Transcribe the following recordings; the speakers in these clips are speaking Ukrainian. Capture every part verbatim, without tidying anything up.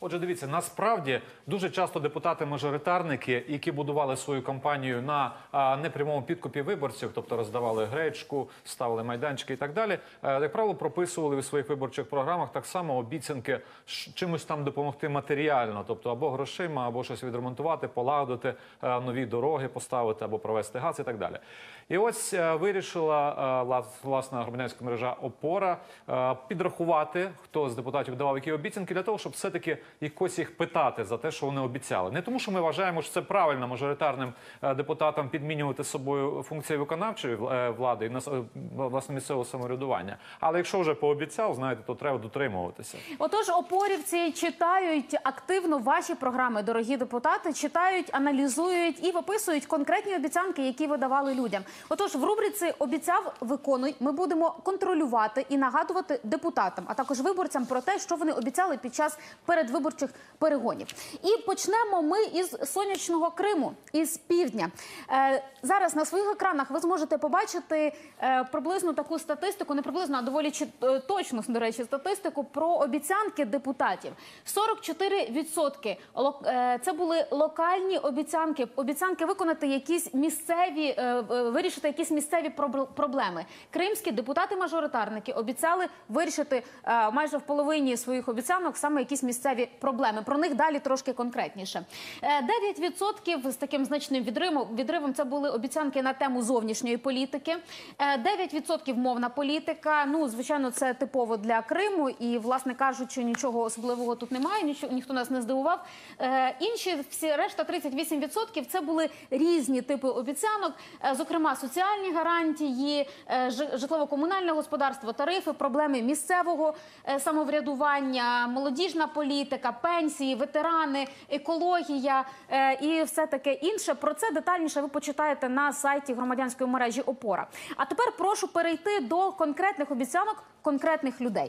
Отже, дивіться, насправді дуже часто депутати-мажоритарники, які будували свою кампанію на а, непрямому підкупі виборців, тобто роздавали гречку, ставили майданчики і так далі, а, як правило, прописували у своїх виборчих програмах так само обіцянки чимось там допомогти матеріально, тобто або грошима, або щось відремонтувати, полагодити, а, нові дороги поставити, або провести газ і так далі. І ось а, вирішила а, власна громадянська мережа «Опора» а, підрахувати, хто з депутатів давав які обіцянки, для того, щоб все-таки якось їх питати за те, що вони обіцяли. Не тому, що ми вважаємо, що це правильно мажоритарним депутатам підмінювати собою функції виконавчої влади і власне місцевого самоврядування. Але якщо вже пообіцяв, знаєте, то треба дотримуватися. Отож, опорівці читають активно ваші програми, дорогі депутати, читають, аналізують і виписують конкретні обіцянки, які ви давали людям. Отож, в рубриці «Обіцяв, виконуй» ми будемо контролювати і нагадувати депутатам, а також виборцям про те, що вони обіцяли під час передвиборчих перегонів. І почнемо ми із сонячного Криму, із півдня. Е, зараз на своїх екранах ви зможете побачити е, приблизно таку статистику, не приблизно, а доволі е, точну, до речі, статистику про обіцянки депутатів. сорок чотири відсотки е, це були локальні обіцянки, обіцянки виконати якісь місцеві, е, вирішити якісь місцеві проблеми. Кримські депутати-мажоритарники обіцяли вирішити е, майже в половині своїх обіцянок саме якісь місцеві проблеми. Про них далі трошки конкретніше. дев'ять відсотків з таким значним відривом, відривом це були обіцянки на тему зовнішньої політики. дев'ять відсотків мовна політика. Ну, звичайно, це типово для Криму і, власне кажучи, нічого особливого тут немає, нічого, ніхто нас не здивував. Інші, всі решта тридцять вісім відсотків це були різні типи обіцянок, зокрема, соціальні гарантії, житлово-комунальне господарство, тарифи, проблеми місцевого самоврядування, молодіжна політика, пенсії, ветерани, екологія е, і все таке інше. Про це детальніше ви почитаєте на сайті громадянської мережі «Опора». А тепер прошу перейти до конкретних обіцянок конкретних людей.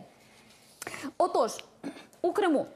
Отож, у Криму.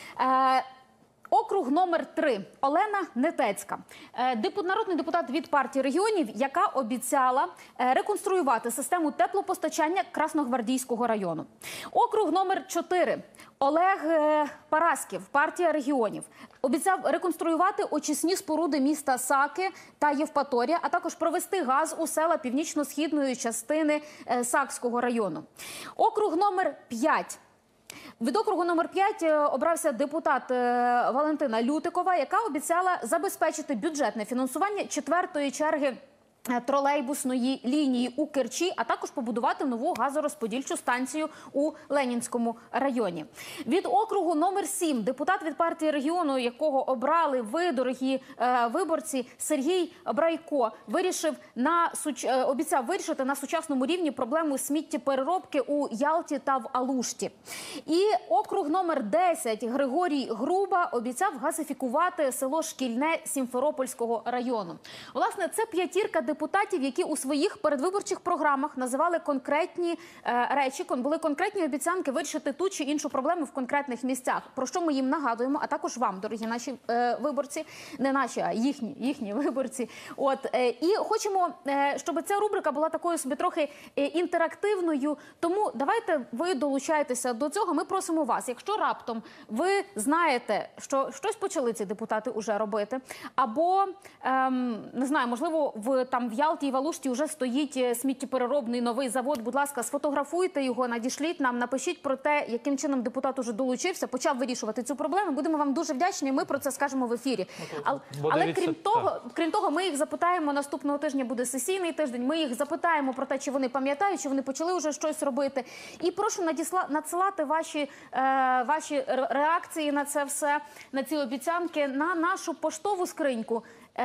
Е, Округ номер три. Олена Нетецька. Народний депутат від партії регіонів, яка обіцяла реконструювати систему теплопостачання Красногвардійського району. Округ номер чотири. Олег Парасків, партія регіонів, обіцяв реконструювати очисні споруди міста Саки та Євпаторія, а також провести газ у села північно-східної частини Сакського району. Округ номер п'ять. Від округу номер п'ять обрався депутат Валентина Лютикова, яка обіцяла забезпечити бюджетне фінансування четвертої черги тролейбусної лінії у Керчі, а також побудувати нову газорозподільчу станцію у Ленінському районі. Від округу номер сім депутат від партії регіону, якого обрали ви, дорогі е, виборці, Сергій Брайко, вирішив на суч... обіцяв вирішити на сучасному рівні проблему сміттєпереробки у Ялті та в Алушті. І округ номер десять Григорій Груба обіцяв газифікувати село Шкільне Сімферопольського району. Власне, це п'ятірка депутатів, депутатів, які у своїх передвиборчих програмах називали конкретні е, речі, були конкретні обіцянки вирішити ту чи іншу проблему в конкретних місцях. Про що ми їм нагадуємо, а також вам, дорогі наші е, виборці, не наші, а їхні, їхні виборці. От, е, і хочемо, е, щоб ця рубрика була такою собі трохи е, інтерактивною, тому давайте ви долучайтеся до цього. Ми просимо вас, якщо раптом ви знаєте, що щось почали ці депутати уже робити, або, е, не знаю, можливо, в там в Ялті і в Алушті вже стоїть сміттєпереробний новий завод. Будь ласка, сфотографуйте його, надішліть нам, напишіть про те, яким чином депутат уже долучився, почав вирішувати цю проблему. Будемо вам дуже вдячні, ми про це скажемо в ефірі. Але, але крім того, крім того, ми їх запитаємо, наступного тижня буде сесійний тиждень, ми їх запитаємо про те, чи вони пам'ятають, чи вони почали вже щось робити. І прошу надісла, надсилати ваші, е, ваші реакції на це все, на ці обіцянки, на нашу поштову скриньку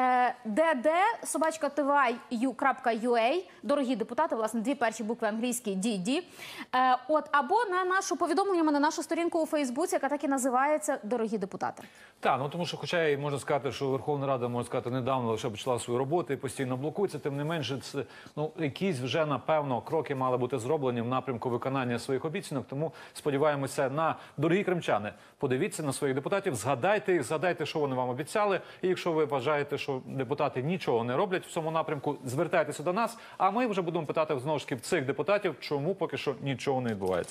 д д собачка т в ю крапка ю а, дорогі депутати, власне, дві перші букви англійські ді ді, от, або на нашу повідомлення, на нашу сторінку у Фейсбуці, яка так і називається «Дорогі депутати». Так, ну тому що, хоча і можна сказати, що Верховна Рада, можна сказати, недавно лише почала свою роботу і постійно блокується, тим не менше, це, ну, якісь вже, напевно, кроки мали бути зроблені в напрямку виконання своїх обіцянок, тому сподіваємося на, дорогі кримчани, подивіться на своїх депутатів, згадайте їх, згадайте, що вони вам обіцяли, і якщо ви вважаєте, що депутати нічого не роблять в цьому напрямку, звертайтеся до нас, а ми вже будемо питати, знову ж таки, в цих депутатів, чому поки що нічого не відбувається.